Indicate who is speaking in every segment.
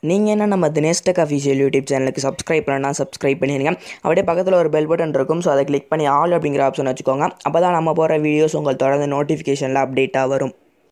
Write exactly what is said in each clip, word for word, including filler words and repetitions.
Speaker 1: நீங்கள் என்ன நம்ம தினேஷ் டெக் அஃபிஷியல் யூடியூப் சேனலுக்கு சப்ஸ்கிரைப் பண்ணால் சப்ஸ்கிரைப் பண்ணிடுங்க. அப்படியே பக்கத்தில் ஒரு பெல் பட்டன் இருக்கும். ஸோ அதை கிளிக் பண்ணி ஆல் அப்படிங்கிற ஆப்ஷன் வச்சுக்கோங்க. அப்போ தான் நம்ம போகிற வீடியோஸ் உங்களுக்கு தொடர்ந்து நோட்டிஃபிகேஷனில் அப்டேட்டாக வரும்.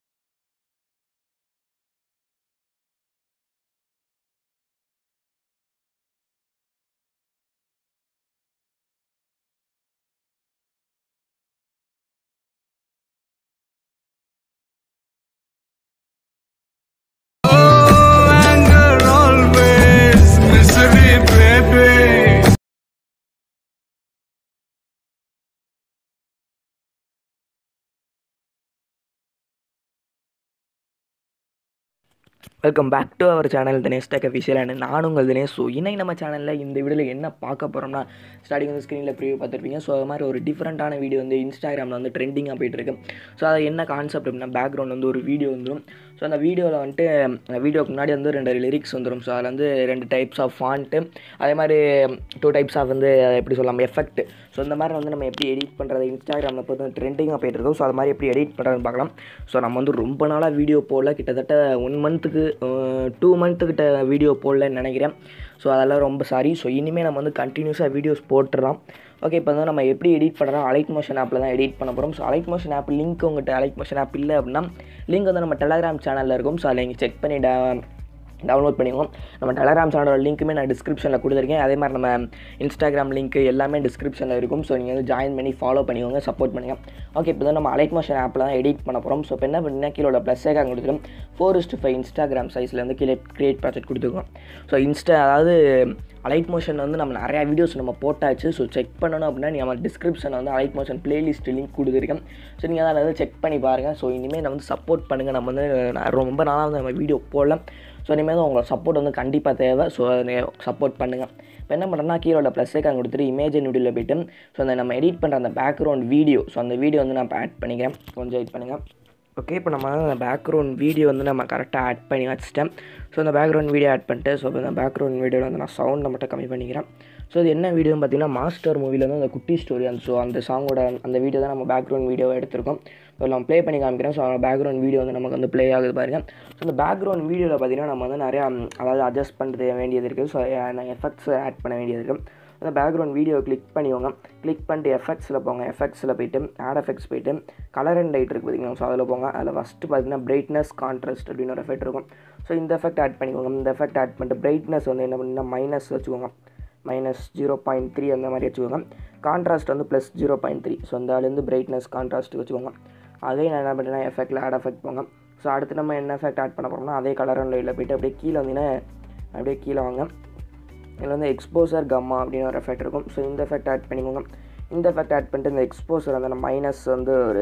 Speaker 1: Welcome back to our channel Dinesh tech official. And நான் உங்கள் தினேஷ். ஸோ இன்னைக்கு நம்ம சேனலில் இந்த வீடியோவில் என்ன பார்க்க போகிறோம்னா, ஸ்டார்டிங் வந்து ஸ்க்ரீனில் ப்ரிவியூ பார்த்துருப்பீங்க. ஸோ அது மாதிரி ஒரு டிஃப்ரெண்ட்டான வீடியோ வந்து இன்ஸ்டாகிராமில் வந்து ட்ரெண்டிங்காக போயிட்டுருக்கு. ஸோ அது என்ன கான்செப்ட் அப்படின்னா, பேக்ரவுண்ட் வந்து ஒரு வீடியோ வந்துடும். ஸோ அந்த வீடியோவில் வந்துட்டு வீடியோக்கு முன்னாடி வந்து ரெண்டு லிரிக்ஸ் வந்துடும். ஸோ அதில் வந்து ரெண்டு டைப்ஸ் ஆஃப் ஃபாண்ட்டு, அதே மாதிரி டூ டைப்ஸ் ஆஃப் வந்து எப்படி சொல்லலாம் எஃபெக்ட். ஸோ இந்த மாதிரி வந்து நம்ம எப்படி எடிட் பண்ணுறது இன்ஸ்டாகிராமில் பார்த்து ட்ரெண்டிங்காக போயிட்டுருக்கோம். ஸோ அது மாதிரி எப்படி எடிட் பண்ணுறதுன்னு பார்க்கலாம். ஸோ நம்ம வந்து ரொம்ப நாளாக வீடியோ போடல, கிட்டத்தட்ட ஒன் மந்த்துக்கு டூ மந்த்துக்கிட்ட வீடியோ போடலன்னு நினைக்கிறேன். ஸோ அதெல்லாம் ரொம்ப சாரி. ஸோ இனிமேல் நம்ம வந்து கண்டினியூஸாக வீடியோஸ் போட்டுடலாம். ஓகே, இப்போ வந்து நம்ம எப்படி எடிட் பண்ணுறோம், அலைட் மோஷன் ஆப்பில் தான் எடிட் பண்ண போகிறோம். So Alight Motion app link உங்கள்கிட்ட அலைட் மோஷன் ஆப் இல்லை அப்படின்னா லிங்க் வந்து நம்ம டெலகிராம் சேனலில் இருக்கும். ஸோ அதில் நீங்கள் செக் பண்ணி டவுன்லோட் பண்ணிக்கோங்க. நம்ம டெலகிராம் சேனலோட லிங்க்குமே நான் டிஸ்கிரிப்ஷனில் கொடுத்துருக்கேன். அதே மாதிரி நம்ம இன்ஸ்டாகிராம் லிங்க் எல்லாமே டிஸ்கிரிப்ஷனில் இருக்கும். ஸோ நீங்கள் வந்து ஜாயின் பண்ணி ஃபாலோ பண்ணிக்கோங்க, சப்போர்ட் பண்ணுங்கள். ஓகே, இப்போ தான் நம்ம அலைட் மோஷன் ஆப்பில் தான் எடிட் பண்ண போகிறோம். ஸோ இப்போ என்ன பண்ணி கீழே உள்ள ப்ளஸ் ஐக்கான் கொடுத்துருக்கோம். ஃபோர் இஸ்ட் ஃபைவ் இன்ஸ்டாகிராம் சைஸில் வந்து கீழே கிரியேட் ப்ராஜெக்ட் கொடுத்துருக்கோம். ஸோ இன்ஸ்டா அதாவது அலைட் மோஷன் வந்து நம்ம நிறையா வீடியோஸ் நம்ம போட்டாச்சு. ஸோ செக் பண்ணணும் அப்படின்னா நம்ம டிஸ்கிரிப்ஷனில் வந்து அலைட் மோஷன் பிளேலிஸ்ட் லிங்க் கொடுத்துருக்கேன். ஸோ நீங்கள் அதை வந்து செக் பண்ணி பாருங்கள். ஸோ இனிமேல் நம்ம வந்து சப்போர்ட் பண்ணுங்கள். நம்ம வந்து ரொம்ப நாளாக வந்து நம்ம வீடியோ போடலாம். ஸோ இனிமேல் தான் உங்களோட சப்போர்ட் வந்து கண்டிப்பாக தேவை. ஸோ அதை சப்போர்ட் பண்ணுங்கள். இப்போ என்ன பண்ணுறேன்னா, கீழே உள்ள ப்ளஸ் ஐக்கான் கொடுத்துட்டு இமேஜ் அண்ட் வீடியோவில் போய்ட்டு ஸோ அந்த நம்ம எடிட் பண்ணுற அந்த பேக்ரவுண்ட் வீடியோ, ஸோ அந்த வீடியோ வந்து நான் இப்போ ஆட் பண்ணிக்கிறேன். கொஞ்சம் எடிட் பண்ணுங்கள். ஓகே, இப்போ நம்ம அந்த பேக்ரவுண்ட் வீடியோ வந்து நம்ம கரெக்டாக ஆட் பண்ணி வச்சுட்டேன். ஸோ அந்த பேக்ரவுண்ட் வீடியோ ஆட் பண்ணிட்டு ஸோ இந்த பேக்ரவுண்ட் வீடியோவில் வந்து நான் சவுண்டை மட்டும் கம்மி பண்ணிக்கிறேன். ஸோ இது என்ன வீடியோன்னு பார்த்தீங்கன்னா, மாஸ்டர் மூவியில் வந்து அந்த குட்டி ஸ்டோரி அந்த ஸோ அந்த சாங்கோட அந்த வீடியோ தான் நம்ம பேக்ரவுண்ட் வீடியோவை எடுத்திருக்கோம். ஸோ நம்ம ப்ளே பண்ணி காமிக்கிறேன். ஸோ அந்த பேக்ரவுண்ட் வீடியோ வந்து நமக்கு வந்து ப்ளே ஆகுது பாருங்கள். ஸோ அந்த பேக்ரவுண்ட் வீடியோவில் பார்த்தீங்கன்னா நம்ம வந்து நிறையா அதாவது அட்ஜஸ்ட் பண்ணுறது வேண்டியது இருக்குது. ஸோ எஃபெக்ட்ஸ் ஆட் பண்ண வேண்டியது இருக்குது. அந்த பேக்ரவுண்ட் வீடியோ கிளிக் பண்ணிக்கோங்க. கிளிக் பண்ணிட்டு எஃபெக்ட்ஸில் போங்க. எஃபெக்ட்ஸில் போய்ட்டு ஆட் எஃபெக்ட்ஸ் போய்ட்டு கலர் அண்ட் லைட் இருக்குது பார்த்தீங்கன்னா. ஸோ அதில் போங்க. அதில் ஃபஸ்ட்டு பார்த்தீங்கன்னா பிரைட்னஸ் கான்ட்ராஸ்ட் அப்படின்னு ஒரு எஃபெக்ட் இருக்கும். ஸோ இந்த எஃபெக்ட் ஆட் பண்ணிக்கோங்க. இந்த எஃபெக்ட் ஆட் பண்ணிட்டு பிரைட்னஸ் வந்து என்ன பண்ணிங்கன்னா மைனஸ் வச்சுக்கோங்க. மைனஸ் ஜீரோ பாயிண்ட் த்ரீ அந்த மாதிரி வச்சுக்கோங்க. கான்ட்ராஸ்ட் வந்து plus zero point three. So இந்த அதுலேருந்து பிரைட்னஸ் கான்ட்ராஸ்ட் வச்சுக்கோங்க. அதே நான் என்ன பண்ணுறேன்னா எஃபெக்டில் ஆட் எஃபெக்ட் போங்க. ஸோ அடுத்து நம்ம என்ன எஃபெக்ட் ஆட் பண்ண போகிறோம்னா அதே கலர் அண்ட் லைட்டில் போய்ட்டு அப்படியே கீழே வந்தீங்கன்னா அப்படியே கீழே வாங்க. இதில் வந்து எக்ஸ்போசர் கம்மா அப்படின்னு ஒரு எஃபெக்ட் இருக்கும். ஸோ இந்த எஃபெக்ட் ஆட் பண்ணிக்கோங்க. இந்த எஃபெக்ட் ஆட் பண்ணிட்டு இந்த எக்ஸ்போசர் வந்து மைனஸ் வந்து ஒரு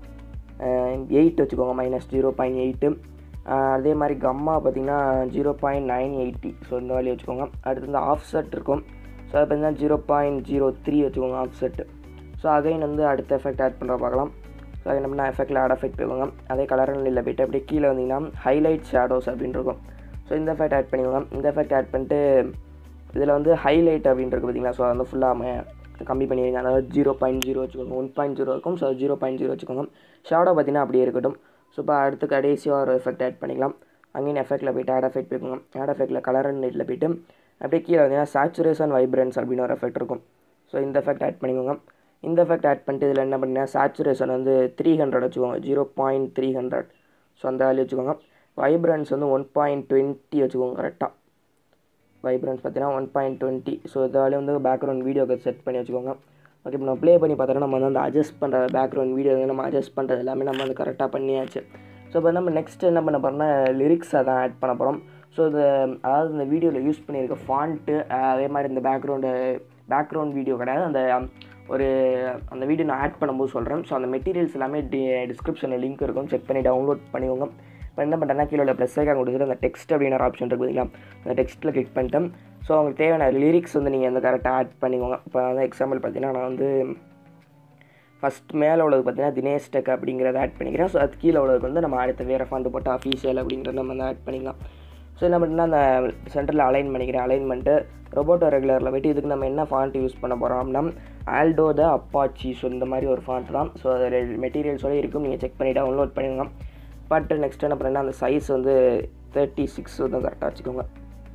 Speaker 1: எயிட் வச்சுக்கோங்க. Minus zero point eight. அதே மாதிரி கம்மா பார்த்திங்கன்னா zero point nine eighty. So இந்த வேலையை வச்சுக்கோங்க. அடுத்து இந்த ஆஃப் செட் இருக்கும். ஸோ அது பார்த்திங்கன்னா ஜீரோ பாயிண்ட் ஜீரோ த்ரீ வச்சுக்கோங்க ஆஃப் செட்டு. ஸோ அகைன் வந்து அடுத்த எஃபெக்ட் ஆட் பண்ணுற பார்க்கலாம். ஸோ அது என்ன பண்ணால் எஃபெக்டில் ஆட் எஃபெக்ட் போய்க்கோங்க. அதே கலர் இல்லை போய்ட்டு அப்படியே கீழே வந்தீங்கன்னா ஹைலைட் ஷேடோஸ் அப்படின்னு இருக்கும். ஸோ இந்த எஃபெக்ட் ஆட் பண்ணிக்கோங்க. இந்த எஃபெக்ட் ஆட் பண்ணிட்டு இதில் வந்து ஹைலைட் அப்படின்னு இருக்குது பார்த்திங்களா. ஸோ அதை வந்து ஃபுல்லாக கம்மி பண்ணிடுங்க. அதாவது ஜீரோ பாயிண்ட் ஜீரோ வச்சுக்கோங்க. ஒன் பாயிண்ட் ஜீரோ இருக்கும். ஸோ ஜீரோ பாயிண்ட் ஜீரோ வச்சுக்கோங்க. ஷேடோ பார்த்திங்கன்னா அப்படியே இருக்கட்டும். ஸோ இப்போ அடுத்து கடைசியாக ஒரு எஃபெக்ட் ஆட் பண்ணிக்கலாம். அங்கேயும் எஃபெக்ட்டில் போய்ட்டு ஆட் எஃபெக்ட் போய்க்கோங்க. ஆட் எஃபெக்ட்டில் கலர் அண்ட் லைட்டில் போய்ட்டு அப்படியே கீழே வந்தீங்கன்னா சேச்சுரேஷன் வைப்ரன்ஸ் அப்படின்னு ஒரு எஃபெக்ட் இருக்கும். ஸோ இந்த எஃபெக்ட் ஆட் பண்ணிக்கோங்க. இந்த எஃபெக்ட் ஆட் பண்ணிட்டு இதில் என்ன பண்ணீங்கன்னா சேச்சுரேஷன் வந்து த்ரீ ஹண்ட்ரட் வச்சுக்கோங்க. Zero point three hundred. So அந்த வேல்யூ வச்சுக்கோங்க. வைப்ரன்ஸ் வந்து ஒன் பாயிண்ட் டுவெண்ட்டி வச்சுக்கோங்க. கரெக்டாக வைப்ரன்ஸ் பார்த்தீங்கன்னா ஒன் பாயிண்ட் டுவெண்ட்டி. ஸோ இந்த வேல்யூ வந்து பேக்ரவுண்ட் வீடியோக்கு செட் பண்ணி வச்சுக்கோங்க. ஓகே, இப்போ நம்ம ப்ளே பண்ணி பார்த்தோன்னா நம்ம வந்து அந்த அட்ஜஸ்ட் பண்ணுற பேக்ரவுண்ட் வீடியோ வந்து நம்ம அட்ஜஸ்ட் பண்ணுறது எல்லாமே நம்ம வந்து கரெக்டாக பண்ணியாச்சு. ஸோ இப்போ நம்ம நெக்ஸ்ட் என்ன பண்ண போகிறோம்னா லிரிக்ஸை தான் ஆட் பண்ண போகிறோம். ஸோ இது அதாவது இந்த வீடியோவில் யூஸ் பண்ணியிருக்க ஃபாண்ட்டு, அதே மாதிரி இந்த பேக்ரவுண்டு பேக்ரவுண்ட் வீடியோ கிடையாது, அந்த ஒரு அந்த வீடியோ நான் ஆட் பண்ணும்போது சொல்கிறேன். ஸோ அந்த மெட்டீரியல்ஸ் எல்லாமே டி டிஸ்கிரிப்ஷனில் லிங்க் இருக்கும். செக் பண்ணி டவுன்லோட் பண்ணிக்கோங்க. இப்போ என்ன பண்ணுறேன்னா கீழே உள்ள ப்ளஸ் ஐக்கான் கொடுத்துட்டு அந்த டெக்ஸ்ட் அப்படின்னு ஒரு ஆப்ஷன் இருக்குது பார்த்தீங்களா. அந்த டெக்ஸ்ட்டில் கிளிக் பண்ணிட்டேன். ஸோ உங்களுக்கு தேவையான லிரிக்ஸ் வந்து நீங்கள் வந்து கரெக்டாக ஆட் பண்ணிக்கோங்க. இப்போ வந்து எக்ஸாம்பிள் பார்த்தீங்கன்னா நான் வந்து ஃபஸ்ட் மேலே உள்ளது பார்த்தீங்கன்னா தினேஷ் டெக் அப்படிங்கிறத ஆட் பண்ணிக்கிறேன். ஸோ அது கீழே உள்ளதுக்கு வந்து நம்ம அடுத்த வேறு ஃபாண்ட் போட்டு அஃபீஷியல் அப்படிங்கிறத நம்ம வந்து ஆட் பண்ணிக்கலாம். ஸோ என்ன பண்ணுன்னா அந்த சென்டரில் அலைன் பண்ணிக்கிறேன். அலைன் பண்ணிட்டு ரொபோட்டோ ரெகுலரில் போய்ட்டு இதுக்கு நம்ம என்ன ஃபாண்ட் யூஸ் பண்ண போகிறோம் அப்படின்னா ஆல்டோ த அப்பாச்சி. ஸோ இந்த மாதிரி ஒரு ஃபாண்ட் தான். ஸோ அதில் மெட்டீரியல்ஸோடு இருக்கும். நீங்கள் செக் பண்ணி டவுன்லோட் பண்ணிக்கோங்க. பட் நெக்ஸ்ட் என்ன பண்ணுறேன்னா அந்த சைஸ் வந்து தேர்ட்டி சிக்ஸ் வந்து கரெக்டாக வச்சுக்கோங்க.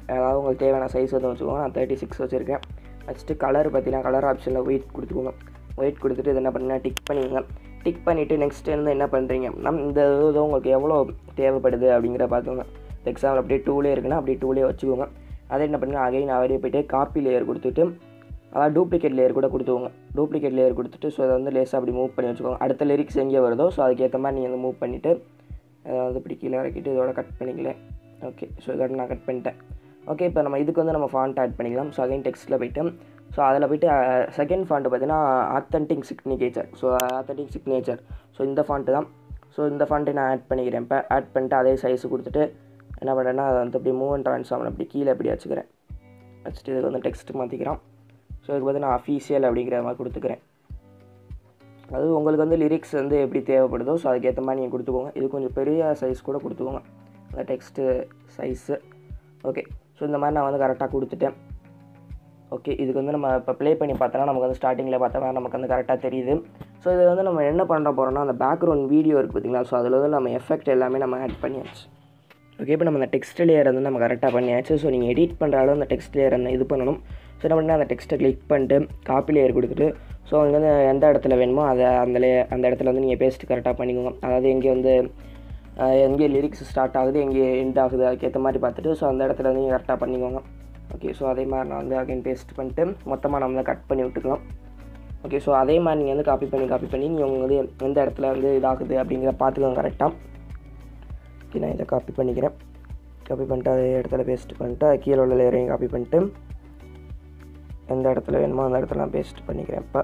Speaker 1: அதாவது உங்களுக்கு தேவையான சைஸ் வந்து வச்சுக்கோங்க. நான் தேர்ட்டி சிக்ஸ் வச்சுருக்கேன். ஃபஸ்ட்டு கலர் பார்த்தீங்கன்னா கலர் ஆப்ஷனில் ஒயிட் கொடுத்துக்கோங்க. ஒயிட் கொடுத்துட்டு இது என்ன பண்ணிங்கன்னா டிக் பண்ணிக்கோங்க. டிக் பண்ணிவிட்டு நெக்ஸ்ட் வந்து என்ன பண்ணுறீங்க அப்படின்னா இந்த இது உங்களுக்கு எவ்வளோ தேவைப்படுது அப்படிங்கிற பார்த்துக்கோங்க. எக்ஸாம்பிள் அப்படியே டூலே இருக்குன்னா அப்படியே டூலே வச்சுக்கோங்க. அதை என்ன பண்ணுங்கள் அகைன் அவரே போய்ட்டு காப்பி லேயர் கொடுத்துட்டு அதாவது டூப்ளிகேட் லேயர் கூட கொடுத்துக்கோங்க. டூப்ளிகேட் லேயர் கொடுத்துட்டு ஸோ அதை வந்து லேஸாக அப்படி மூவ் பண்ணி வச்சுக்கோங்க. அடுத்த லிரிக்ஸ் எங்கே வருதோ ஸோ அதுக்கேற்ற மாதிரி நீங்கள் வந்து மூவ் பண்ணிவிட்டு அதாவது இப்படி கீழே இறக்கிட்டு இதோட கட் பண்ணிக்கல. ஓகே, ஸோ இதோட நான் கட் பண்ணிட்டேன். ஓகே, இப்போ நம்ம இதுக்கு வந்து நம்ம ஃபாண்ட் ஆட் பண்ணிக்கலாம். ஸோ அகைன் டெக்ஸ்ட்டில் போய்ட்டு ஸோ அதில் போய்ட்டு செகண்ட் ஃபாண்ட்டு பார்த்தீங்கன்னா authentic signature. So authentic signature so இந்த ஃபாண்ட்டு தான். ஸோ இந்த ஃபாண்ட்டை நான் ஆட் பண்ணிக்கிறேன். இப்போ ஆட் பண்ணிட்டு அதே சைஸு கொடுத்துட்டு என்ன பண்ணுறேன்னா அதை வந்து அப்படி மூவ் அண்ட் ட்ரான்ஸ்ஃபார்ம் அப்படி கீழே அப்படி வச்சுக்கிறேன். வச்சுட்டு இதுக்கு வந்து டெக்ஸ்ட் மாற்றிக்கிறோம். ஸோ இதுக்கு வந்து நான் அஃபீஷியல் அப்படிங்கிற மாதிரி கொடுத்துக்கிறேன். அது உங்களுக்கு வந்து லிரிக்ஸ் வந்து எப்படி தேவைப்படுதோ ஸோ அதுக்கேற்ற மாதிரி நீங்கள் கொடுத்துக்கோங்க. இது கொஞ்சம் பெரிய சைஸ் கூட கொடுத்துக்கோங்க அந்த டெக்ஸ்ட்டு சைஸு. ஓகே, ஸோ இந்த மாதிரி நான் வந்து கரெக்டாக கொடுத்துட்டேன். ஓகே, இதுக்கு வந்து நம்ம இப்போ ப்ளே பண்ணி பார்த்தோன்னா நமக்கு வந்து ஸ்டார்டிங்கில் பார்த்தோம்னா நமக்கு வந்து கரெக்டாக தெரியுது. ஸோ இதை வந்து நம்ம என்ன பண்ண போகிறோம்னா அந்த பேக்ரவுண்ட் வீடியோ இருக்குது பார்த்திங்களா, ஸோ அதில் வந்து நம்ம எஃபெக்ட் எல்லாமே நம்ம ஆட் பண்ணியாச்சு. ஓகே, இப்போ நம்ம அந்த டெக்ஸ்ட் லேயர் வந்து நம்ம கரெக்டாக பண்ணியாச்சு. ஸோ நீங்கள் எடிட் பண்ணுற அளவு அந்த டெக்ஸ்ட் லேயர் அந்த இது பண்ணணும். ஸோ என்ன பண்ணால் அந்த டெக்ஸ்ட்டை கிளிக் பண்ணிட்டு காப்பி லேயர் கொடுத்துட்டு ஸோ அங்கே வந்து எந்த இடத்துல வேணுமோ அதை அந்த லே அந்த இடத்துல வந்து நீங்கள் பேஸ்ட் கரெக்டாக பண்ணிக்கோங்க. அதாவது எங்கே வந்து எங்கே லிரிக்ஸ் ஸ்டார்ட் ஆகுது எங்கே எண்ட் ஆகுது அதுக்கேற்ற மாதிரி பார்த்துட்டு ஸோ அந்த இடத்துல வந்து நீங்கள் கரெக்டாக பண்ணிக்கோங்க. ஓகே, ஸோ அதே மாதிரி நான் வந்து அகைன் பேஸ்ட் பண்ணிட்டு மொத்தமாக நம்ம கட் பண்ணி விட்டுக்கலாம். ஓகே, ஸோ அதே மாதிரி நீங்கள் வந்து காப்பி பண்ணி காப்பி பண்ணி நீங்கள் உங்கள் வந்து எந்த இடத்துல வந்து இதாகுது அப்படிங்கிற பார்த்துக்கோங்க கரெக்டாக. ஓகே, நான் இதை காப்பி பண்ணிக்கிறேன். காப்பி பண்ணிட்டு அதே இடத்துல பேஸ்ட் பண்ணிட்டு கீழே உள்ள லேயரையும் காப்பி பண்ணிட்டு எந்த இடத்துல வேணுமோ அந்த இடத்துல நான் பேஸ்ட் பண்ணிக்கிறேன். இப்போ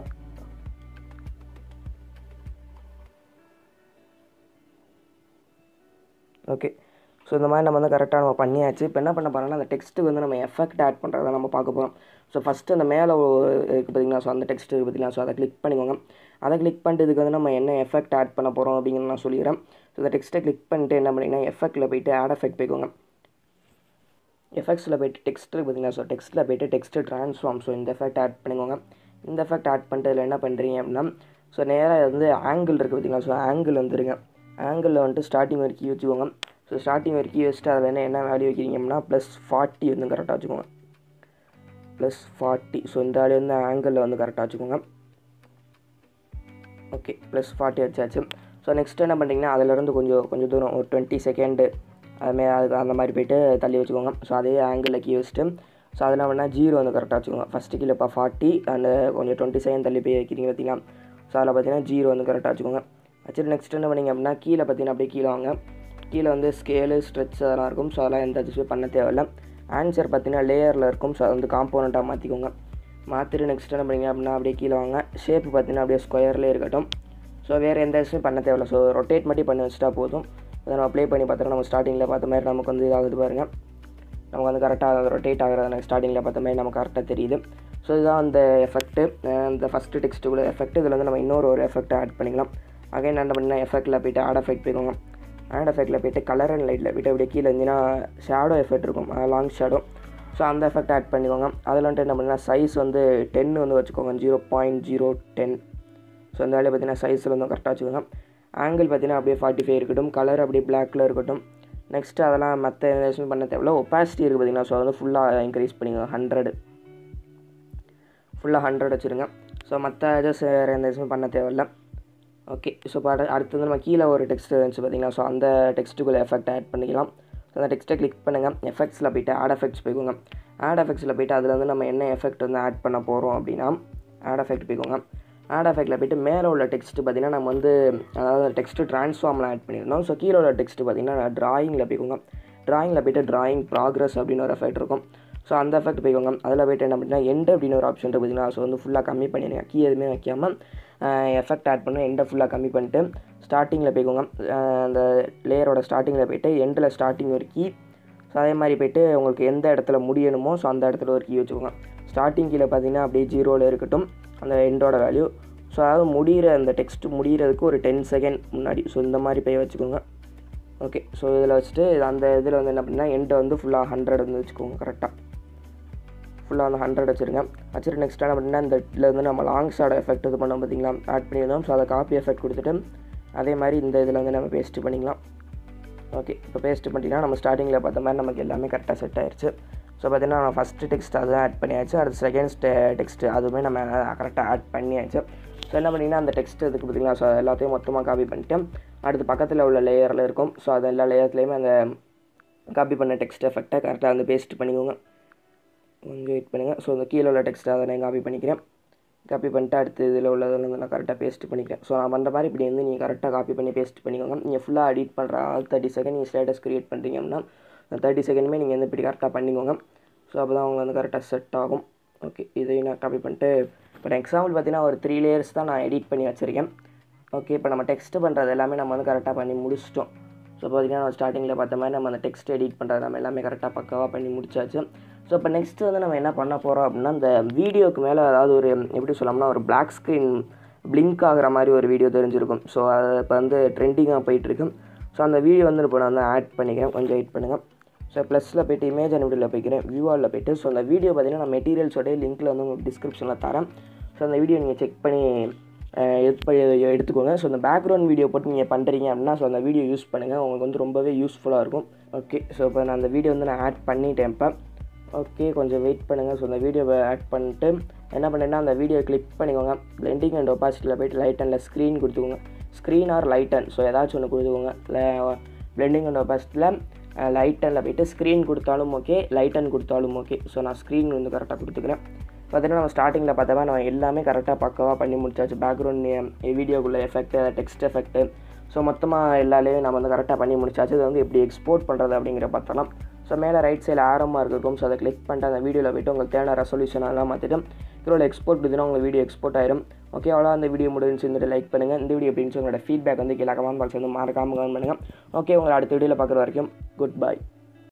Speaker 1: ஓகே, ஸோ இந்த மாதிரி நம்ம வந்து கரெக்டாக நம்ம பண்ணியாச்சு. இப்போ என்ன பண்ண போகிறோம்னா அந்த டெக்ஸ்ட்டு வந்து நம்ம எஃபெக்ட் ஆட் பண்ணுறத நம்ம பார்க்க போகிறோம். ஸோ ஃபஸ்ட்டு அந்த மேலே இருக்குது பார்த்திங்களா, ஸோ அந்த டெக்ஸ்ட்டு இருக்குது பார்த்திங்களா, ஸோ அதை கிளிக் பண்ணிக்கோங்க. அதை கிளிக் பண்ணிட்டு இதுக்கு வந்து நம்ம என்ன எஃபெக்ட் ஆட் பண்ண போகிறோம் அப்படிங்கிறது நான் சொல்லிடுறேன். ஸோ இந்த டெக்ஸ்ட்டை கிளிக் பண்ணிட்டு என்ன பண்ணிங்கன்னா எஃபெக்ட்டில் போய்ட்டு ஆட் எஃபெக்ட் போய்க்கோங்க. எஃபெக்ட்ஸில் போய்ட்டு டெக்ஸ்ட்டு பார்த்திங்கன்னா ஸோ டெக்ஸ்ட்டில் போய்ட்டு டெக்ஸ்ட்டு ட்ரான்ஸ்ஃபார்ம் ஸோ இந்த எஃபெக்ட் ஆட் பண்ணிக்கோங்க. இந்த எஃபெக்ட் ஆட் பண்ணிட்டு இதில் என்ன பண்ணுறீங்க அப்படின்னா ஸோ நேராக வந்து ஆங்கிள் இருக்குது பார்த்திங்களா, ஸோ ஆங்கிள் வந்துடுங்க. ஆங்கிளில் வந்துட்டு ஸ்டார்டிங் வரைக்கும் வச்சுக்கோங்க. ஸோ ஸ்டார்டிங் வரைக்கும் வச்சுட்டு அதில் என்ன என்ன வேல்யூ வைக்கிறீங்க அப்படின்னா ப்ளஸ் ஃபார்ட்டி வந்து கரெக்டாக வச்சுக்கோங்க. ப்ளஸ் ஃபார்ட்டி ஸோ இந்த வேல்யூ வந்து ஆங்கிளில் வந்து கரெக்டாக வச்சுக்கோங்க. ஓகே, ப்ளஸ் ஃபார்ட்டி வச்சாச்சு. ஸோ நெக்ஸ்ட் என்ன பண்ணுறீங்கன்னா அதிலேருந்து கொஞ்சம் கொஞ்சம் தூரம் ஒரு டுவெண்ட்டி செகண்டு அதுமாரி அதுக்கு அந்த மாதிரி போய்ட்டு தள்ளி வச்சுக்கோங்க. ஸோ அதே ஆங்கிளில் கீ வச்சுட்டு ஸோ அதில் வேணால் ஜீரோ வந்து கரெக்டாக வச்சுக்கோங்க. ஃபஸ்ட்டு கீழே இப்போ ஃபார்ட்டி அண்ட் கொஞ்சம் டுவெண்ட்டி செகண்ட் தள்ளி போய் வைக்கிறீங்க பார்த்திங்கன்னா ஸோ அதில் பார்த்தீங்கன்னா ஜீரோ வந்து கரெக்டாக வச்சுக்கோங்க. வச்சுட்டு நெக்ஸ்ட் என்ன பண்ணிங்க அப்படின்னா கீழே பார்த்தீங்கன்னா அப்படியே கீழே வாங்க. கீழே வந்து ஸ்கேலு ஸ்ட்ரெச் அதெல்லாம் இருக்கும். ஸோ அதெல்லாம் எந்த அட்ஜஸ்ட் பண்ண தேவையில்லை. ஆன்சர் பார்த்தீங்கன்னா லேயரில் இருக்கும். ஸோ அது வந்து காம்போனண்ட்டாக மாற்றிக்கோங்க. மாற்றிட்டு நெக்ஸ்ட் என்ன பண்ணிங்க அப்படின்னா அப்படியே கீழே வாங்க. ஷேப்பு பார்த்தீங்கன்னா அப்படியே ஸ்கொயர்லேயே இருக்கட்டும். ஸோ வேறு எந்த அட்ஜஸ்ட்டும் பண்ண தேவையில்லை. ஸோ ரொட்டேட் மட்டும் பண்ணி வச்சுட்டா போதும். அதை நம்ம ப்ளே பண்ணி பார்த்தோன்னா நம்ம ஸ்டார்டிங்கில் பார்த்த மாதிரி நமக்கு வந்து இதாகுது பாருங்கள். நமக்கு வந்து கரெக்டாக ரொட்டேட் ஆகிறது எனக்கு ஸ்டார்டிங்கில் பார்த்த மாதிரி நமக்கு கரெக்டாக தெரியுது. ஸோ இதுதான் அந்த எஃபெக்ட்டு, இந்த ஃபஸ்ட்டு டெக்ஸ்ட்டுக்குள்ள எஃபெக்ட். இதில் வந்து நம்ம இன்னொரு ஒரு எஃபெக்ட் ஆட் பண்ணிக்கலாம். அகைன் என்ன பண்ணால் எஃபெக்ட்டில் போய்ட்டு ஆட் எஃபெக்ட் போய்க்கோங்க. ஆட் எஃபெக்ட்டில் போய்ட்டு கலர் அண்ட் லைட்டில் போய்ட்டு அப்படியே கீழே இருந்துன்னா ஷேடோ எஃபெக்ட் இருக்கும், லாங் ஷேடோ. ஸோ அந்த எஃபெக்ட் ஆட் பண்ணிக்கோங்க. அதில் வந்துட்டு என்ன பண்ணால் சைஸ் வந்து டென் வந்து வச்சுக்கோங்க. Zero point zero ten so இந்த வேலையை பார்த்தீங்கன்னா சைஸில் வந்து கரெக்டாக வச்சுக்கோங்க. ஆங்கிள் பார்த்தீங்கன்னா அப்படியே ஃபார்ட்டி ஃபைவ் இருக்கட்டும். கலர் அப்படியே பிளாக்கில் இருக்கட்டும். நெக்ஸ்ட்டு அதெல்லாம் மற்ற எதுவும் பண்ண தேவையில்ல. ஒப்பாசிட்டி இருக்குது பார்த்திங்கன்னா ஸோ வந்து ஃபுல்லாக இன்க்ரீஸ் பண்ணிக்கோங்க. ஹண்ட்ரடு ஃபுல்லாக ஹண்ட்ரட் வச்சுருங்க. ஸோ மற்ற எதுவும் வேறு எந்த எதுவும் பண்ண தேவையில்லை. ஓகே, ஸோ இப்போ அடுத்து வந்து நம்ம கீழே ஒரு டெக்ஸ்ட் இருந்துச்சு பார்த்திங்கன்னா ஸோ அந்த டெக்ஸ்ட்டுக்குள்ளே எஃபெக்ட் ஆட் பண்ணிக்கலாம். ஸோ அந்த டெக்ஸ்ட்டை கிளிக் பண்ணுங்கள். எஃபெக்ட்ஸில் போய்ட்டு ஆட் எஃபெக்ட்ஸ் போய்க்கோங்க. ஆட் எஃபெக்ட்ஸில் போய்ட்டு அதில் வந்து நம்ம என்ன எஃபெக்ட் வந்து ஆட் பண்ண போகிறோம் அப்படின்னா ஆட் எஃபெக்ட் போய்க்கோங்க. ஆட் எஃபெக்ட்டில் போய்ட்டு மேலே உள்ள டெக்ஸ்ட்டு பார்த்திங்கன்னா நம்ம வந்து அதாவது டெக்ஸ்ட்டு ட்ரான்ஸ்ஃபார்மில் ஆட் பண்ணியிருந்தோம். ஸோ கீழே உள்ள டெக்ஸ்ட்டு பார்த்திங்கன்னா ட்ராயிங்கில் போய்க்கோங்க. ட்ராயிங்கில் போய்ட்டு ட்ராயிங் ப்ராக்ரஸ் அப்படின்னு ஒரு எஃபெக்ட் இருக்கும். ஸோ அந்த எஃபெக்ட் போய்க்கோங்க. அதில் போய்ட்டு என்ன அப்படின்னா எண்ட் அப்படின்னு ஒரு ஆப்ஷன் இருக்குது பார்த்திங்கன்னா ஸோ வந்து ஃபுல்லாக கம்மி பண்ணிடுங்க. கீ எதுவுமே வைக்காமல் எஃபெக்ட் ஆட் பண்ண எண்டை ஃபுல்லாக கம்மி பண்ணிட்டு ஸ்டார்டிங்கில் போய்க்கோங்க. அந்த லேயரோட ஸ்டார்டிங்கில் போய்ட்டு எண்டில் ஸ்டார்டிங் ஒரு கீ. ஸோ அதே மாதிரி போய்ட்டு உங்களுக்கு எந்த இடத்துல முடியணுமோ ஸோ அந்த இடத்துல ஒரு கீ வச்சுக்கோங்க. ஸ்டார்டிங் கீழே பார்த்திங்கன்னா அப்படியே ஜீரோவில் இருக்கட்டும் அந்த எண்டோட வேல்யூ. ஸோ அதாவது முடிகிற அந்த டெக்ஸ்ட்டு முடிகிறதுக்கு ஒரு டென் செகண்ட் முன்னாடி ஸோ இந்த மாதிரி போய் வச்சுக்கோங்க. ஓகே, ஸோ இதில் வச்சுட்டு அந்த இதில் வந்து என்ன அப்படின்னா எண்டை வந்து ஃபுல்லாக ஹண்ட்ரட் வந்து வச்சுக்கோங்க. கரெக்டாக ஃபுல்லாக வந்து ஹண்ட்ரட் வச்சுருங்க. வச்சுட்டு நெக்ஸ்ட் என்ன அப்படின்னா இந்த இதில் வந்து நம்ம லாங் ஷேடோ எஃபெக்ட் இது பண்ணோம் பார்த்திங்களா ஆட் பண்ணியிருந்தோம். ஸோ அதை காப்பி எஃபெக்ட் கொடுத்துட்டு அதே மாதிரி இந்த இதில் வந்து நம்ம பேஸ்ட் பண்ணிக்கலாம். ஓகே, இப்போ பேஸ்ட் பண்ணிட்டீங்கன்னா நம்ம ஸ்டார்டிங்கில் பார்த்த மாதிரி நமக்கு எல்லாமே கரெக்டாக செட் ஆயிடுச்சு. ஸோ ஸோ பார்த்தீங்கன்னா நான் ஃபஸ்ட்டு டெக்ஸ்ட் அதுவும் ஆட் பண்ணியாச்சு. அடுத்து செகண்ட் டெக்ஸ்ட்டு அதுவுமே நம்ம கரெக்டாக ஆட் பண்ணியாச்சு. ஸோ என்ன பண்ணிங்கன்னா அந்த டெக்ஸ்ட் இதுக்கு பார்த்திங்கன்னா ஸோ எல்லாத்தையும் மொத்தமாக காப்பி பண்ணிட்டு அடுத்து பக்கத்தில் உள்ள லேயரில் இருக்கும். ஸோ அது எல்லா லேயர்லேயுமே அந்த காப்பி பண்ண டெக்ஸ்ட் எஃபெக்டை கரெக்டாக வந்து பேஸ்ட் பண்ணிக்கோங்க. கொஞ்சம் வெயிட் பண்ணுங்கள். ஸோ இந்த கீழே உள்ள டெக்ஸ்ட்டை அதை நான் காப்பி பண்ணிக்கிறேன். காப்பி பண்ணிட்டு அடுத்து இதில் உள்ளதில் வந்து நான் கரெக்டாக பேஸ்ட் பண்ணிக்கிறேன். ஸோ நான் பண்ணுற மாதிரி இப்படி வந்து நீங்கள் கரெக்டாக காப்பி பண்ணி பேஸ்ட் பண்ணிக்கோங்க. நீங்கள் ஃபுல்லாக எடிட் பண்ணுற ஆல் தேர்ட்டி செகண்ட் நீங்கள் ஸ்டேட்டஸ் க்ரியேட் பண்ணுறீங்க அப்படின்னா தேர்ட்டி செகண்டுமே நீங்கள் வந்து இப்படி கரெக்டாக பண்ணிக்கோங்க. ஸோ அப்போ தான் அவங்க வந்து கரெக்டாக செட் ஆகும். ஓகே, இதையும் நான் காப்பி பண்ணிட்டு இப்போ எக்ஸாம்பிள் பார்த்தீங்கன்னா ஒரு த்ரீ லேயர்ஸ் தான் நான் எடிட் பண்ணி வச்சுருக்கேன். ஓகே, இப்போ நம்ம டெக்ஸ்ட்டு பண்ணுறது எல்லாமே நம்ம வந்து கரெக்டாக பண்ணி முடிச்சிட்டோம். ஸோ பார்த்திங்கன்னா நம்ம ஸ்டார்டிங்கில் பார்த்த மாதிரி நம்ம அந்த டெக்ஸ்ட் எடிட் பண்ணுறது நம்ம எல்லாமே கரெக்டாக பக்காவாக பண்ணி முடிச்சாச்சு. ஸோ இப்போ நெக்ஸ்ட்டு வந்து நம்ம என்ன பண்ண போகிறோம் அப்படின்னா இந்த வீடியோக்கு மேலே அதாவது ஒரு எப்படி சொல்லலாம்னா ஒரு பிளாக் ஸ்க்ரீன் பிளிங்க் ஆகிற மாதிரி ஒரு வீடியோ தெரிஞ்சிருக்கும். ஸோ அது இப்போ வந்து ட்ரெண்டிங்காக போயிட்டுருக்கு. ஸோ அந்த வீடியோ வந்து இப்போ நான் வந்து ஆட் பண்ணிக்கிறேன். கொஞ்சம் வெயிட் பண்ணுங்கள். ஸோ ப்ளஸில் போய்ட்டு இமேஜ் அண்ட் வீடியோவில் போய்க்கிறேன். வியூவாலில் போய்ட்டு ஸோ அந்த வீடியோ பார்த்திங்கன்னா நான் மெட்டீரியல்ஸோடைய லிங்க்கில் வந்து உங்களுக்கு டிஸ்கிரிப்ஷனில் தரேன். ஸோ அந்த வீடியோ நீங்கள் செக் பண்ணி எடுத்துக்கோங்க. ஸோ அந்த பேக்ரவுண்ட் வீடியோ போட்டு நீங்கள் பண்ணுறீங்க அப்படின்னா ஸோ அந்த வீடியோ யூஸ் பண்ணுங்கள். உங்களுக்கு வந்து ரொம்பவே யூஸ்ஃபுல்லாக இருக்கும். ஓகே, ஸோ இப்போ நான் அந்த வீடியோ வந்து நான் ஆட் பண்ணிட்டேன். இப்போ ஓகே, கொஞ்சம் வெயிட் பண்ணுங்கள். ஸோ அந்த வீடியோவை ஆட் பண்ணிட்டு என்ன பண்ணுறேன்னா அந்த வீடியோ கிளிக் பண்ணிக்கோங்க. பிளெண்டிங் அண்ட் ஒபாசிட்டியில் போய்ட்டு லைட் அண்டில் ஸ்க்ரீன் கொடுத்துக்கோங்க. Screen or lighten so ஏதாச்சும் ஒன்று கொடுத்துக்கோங்க. பிளெண்டிங் அண்ட் ஒபாசிட்டியில் லைட் அண்டில் போய்ட்டு ஸ்க்ரீன் கொடுத்தாலும் ஓகே, லைட் அண்ட் கொடுத்தாலும் ஓகே. ஸோ நான் ஸ்க்ரீன் வந்து கரெக்டாக கொடுத்துக்கிறேன். பார்த்தீங்கன்னா நம்ம ஸ்டார்டிங்கில் பார்த்தா நம்ம எல்லாமே கரெக்டாக பக்காவாக பண்ணி முடிச்சாச்சு. பேக்ரவுண்ட் வீடியோக்குள்ளே எஃபெக்ட்டு, டெக்ஸ்ட் எஃபெக்ட்டு, ஸோ மொத்தமாக எல்லாலேயும் நம்ம வந்து கரெக்டாக பண்ணி முடிச்சாச்சு. இது வந்து எப்படி எக்ஸ்போர்ட் பண்ணுறது அப்படிங்கிற பார்த்தலாம். ஸோ மேலே ரைட் சைடில் ஆரமாக இருக்கும். ஸோ அதை கிளிக் பண்ணிட்டு அந்த வீடியோவில் போய்ட்டு உங்களுக்கு தேவையான ரெசல்யூஷன் எல்லாம் மாற்றிட்டு இதில் எக்ஸ்போர்ட் கொடுத்தீங்கன்னா உங்களுக்கு வீடியோ எக்ஸ்போர்ட் ஆயிரும். ஓகே, அவ்வளோ அந்த வீடியோ முடிஞ்சு வந்துட்டு லைக் பண்ணுங்கள். இந்த வீடியோ எப்படின்னு உங்களோட ஃபீட்பேக் வந்து கீழே கமெண்ட் பாக்ஸ் வந்து மறக்காமல் கமெண்ட் பண்ணுங்கள். ஓகே, உங்களை அடுத்த வீடியோவில் பார்க்குற வரைக்கும் குட் பை.